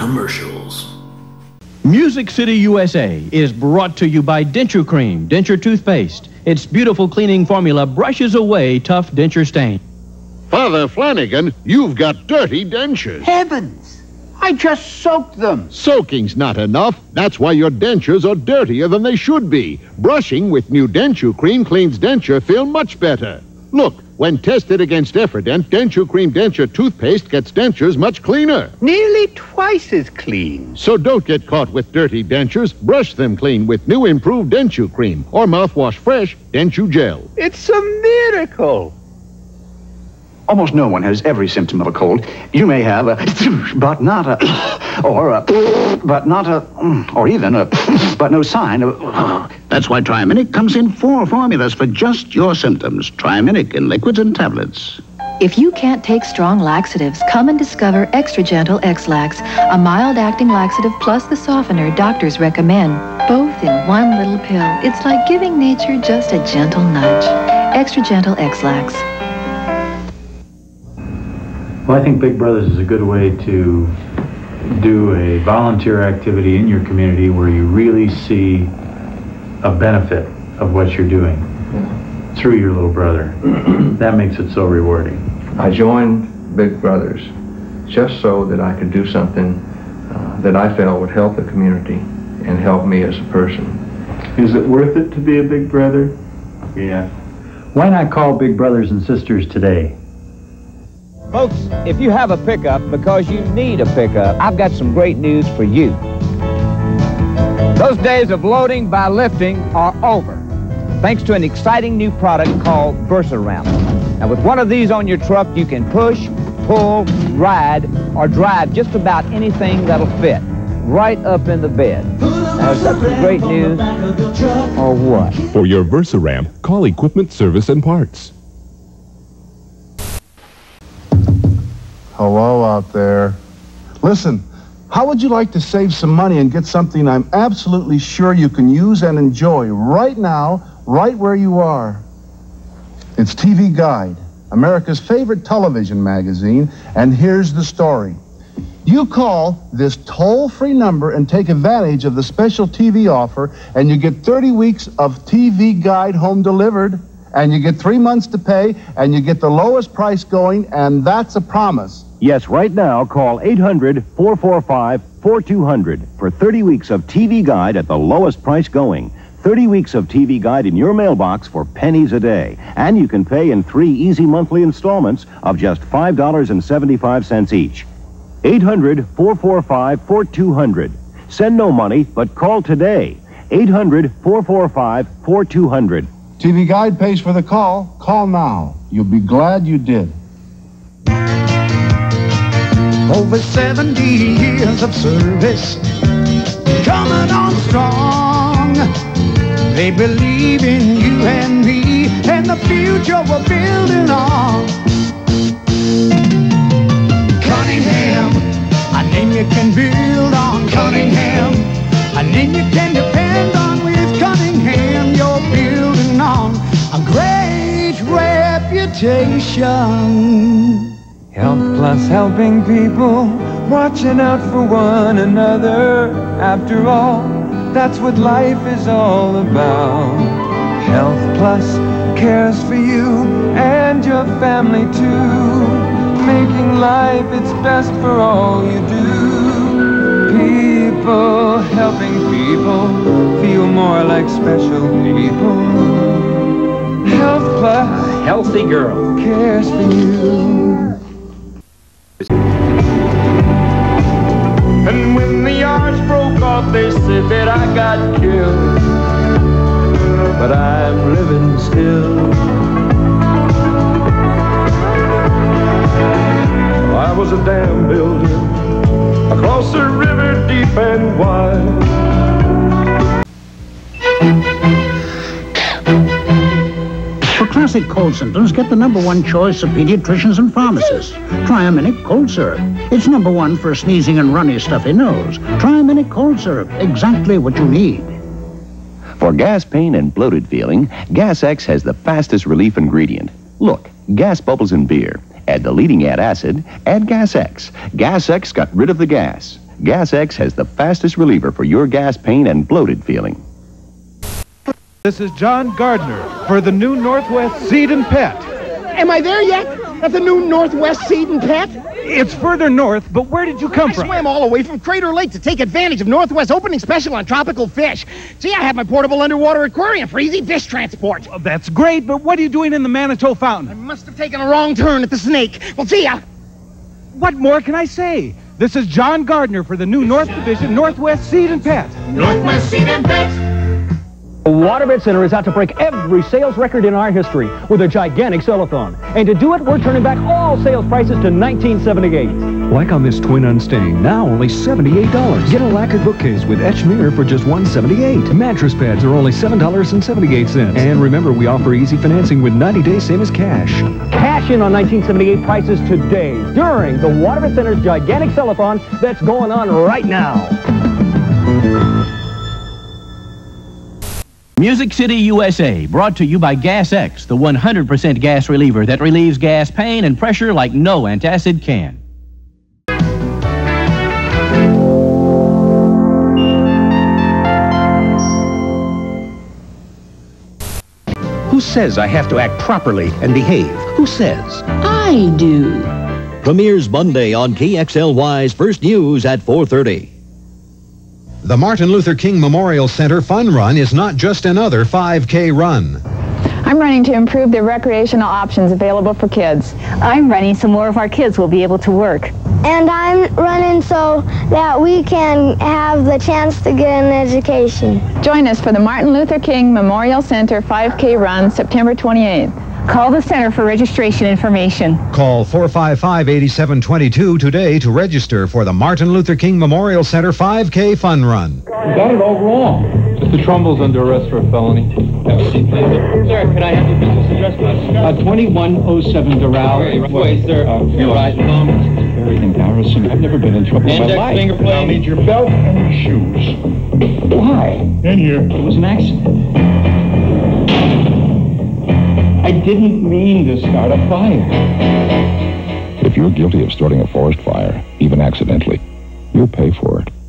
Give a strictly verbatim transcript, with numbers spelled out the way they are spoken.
commercials. Music City, U S A is brought to you by Denture Cream, Denture Toothpaste. Its beautiful cleaning formula brushes away tough denture stain. Father Flanagan, you've got dirty dentures. Heavens! I just soaked them. Soaking's not enough. That's why your dentures are dirtier than they should be. Brushing with new Denture Cream cleans denture film much better. Look, when tested against Efferdent, Denture Cream Denture Toothpaste gets dentures much cleaner. Nearly twice as clean. So don't get caught with dirty dentures. Brush them clean with new improved Denture Cream or Mouthwash Fresh Denture Gel. It's a miracle. Almost no one has every symptom of a cold. You may have a but not a, or a, but not a, or even a, but no sign of. That's why Triaminic comes in four formulas for just your symptoms. Triaminic in liquids and tablets. If you can't take strong laxatives, come and discover Extra Gentle X-Lax, a mild-acting laxative plus the softener doctors recommend, both in one little pill. It's like giving nature just a gentle nudge. Extra Gentle X-Lax. Well, I think Big Brothers is a good way to do a volunteer activity in your community where you really see a benefit of what you're doing through your little brother. That makes it so rewarding. I joined Big Brothers just so that I could do something uh, that I felt would help the community and help me as a person. Is it worth it to be a big brother? Yeah. Why not call Big Brothers and Sisters today? Folks, if you have a pickup because you need a pickup, I've got some great news for you. Those days of loading by lifting are over, thanks to an exciting new product called VersaRamp. Now, with one of these on your truck, you can push, pull, ride, or drive just about anything that'll fit right up in the bed. Now, is that some great news, or what? For your VersaRamp, call Equipment Service and Parts. Hello out there. Listen, how would you like to save some money and get something I'm absolutely sure you can use and enjoy right now, right where you are? It's T V Guide, America's favorite television magazine, and here's the story. You call this toll-free number and take advantage of the special T V offer, and you get thirty weeks of T V Guide home delivered, and you get three months to pay, and you get the lowest price going, and that's a promise. Yes, right now, call eight hundred, four four five, four two zero zero for thirty weeks of T V Guide at the lowest price going. thirty weeks of T V Guide in your mailbox for pennies a day. And you can pay in three easy monthly installments of just five dollars and seventy-five cents each. eight hundred, four four five, four two zero zero. Send no money, but call today. eight hundred, four four five, four two zero zero. T V Guide pays for the call. Call now. You'll be glad you did. Over seventy years of service, coming on strong. They believe in you and me and the future we're building on. Cunningham, a name you can build on. Cunningham, a name you can depend on. With Cunningham, you're building on a great reputation. Health Plus, helping people, watching out for one another. After all, that's what life is all about. Health Plus cares for you and your family too, making life its best for all you do. People helping people feel more like special people. Health Plus, a healthy girl, cares for you. And when the arms broke off, they said that I got killed, but I'm living still. I was a dam builder across a river deep and wide. For classic cold symptoms, get the number one choice of pediatricians and pharmacists. Triaminic Cold Syrup. It's number one for a sneezing and runny, stuffy nose. Triaminic Cold Syrup. Exactly what you need. For gas pain and bloated feeling, Gas X has the fastest relief ingredient. Look, gas bubbles in beer. Add the leading antacid, add Gas X. Gas X got rid of the gas. Gas X has the fastest reliever for your gas pain and bloated feeling. This is John Gardner for the new Northwest Seed and Pet. Am I there yet? At the new Northwest Seed and Pet? It's further north, but where did you come I from? I swam all the way from Crater Lake to take advantage of Northwest opening special on tropical fish. See, I have my portable underwater aquarium for easy fish transport. Oh, that's great, but what are you doing in the Manitou Fountain? I must have taken a wrong turn at the Snake. Well, see ya. What more can I say? This is John Gardner for the new North Division Northwest Seed and Pet. Northwest Seed and Pet. The Waterbed Center is out to break every sales record in our history with a gigantic sell-a-thon. And to do it, we're turning back all sales prices to nineteen seventy-eight. Like on this twin unstained, now only seventy-eight dollars. Get a lacquered bookcase with etched mirror for just one hundred seventy-eight dollars. Mattress pads are only seven dollars and seventy-eight cents. And remember, we offer easy financing with ninety days, same as cash. Cash in on nineteen seventy-eight prices today during the Waterbed Center's gigantic sell-a-thon that's going on right now. Music City, U S A, brought to you by Gas X, the one hundred percent gas reliever that relieves gas pain and pressure like no antacid can. Who says I have to act properly and behave? Who says? I do. Premieres Monday on K X L Y's First News at four thirty. The Martin Luther King Memorial Center Fun Run is not just another five K run. I'm running to improve the recreational options available for kids. I'm running so more of our kids will be able to work. And I'm running so that we can have the chance to get an education. Join us for the Martin Luther King Memorial Center five K run, September twenty-eighth. Call the center for registration information. Call four five five, eight seven two two today to register for the Martin Luther King Memorial Center five K Fun Run. You got it all wrong. Mister Trumbull's under arrest for a felony. Have a seat, please. Sir, could I have your business address, please? Uh, twenty-one oh seven Doral. Wait, sir. Uh, you're right. It's very embarrassing. I've never been in trouble in my life. Index finger plate. Now need your belt and your shoes. Why? In here. It was an accident. I didn't mean to start a fire. If you're guilty of starting a forest fire, even accidentally, you'll pay for it.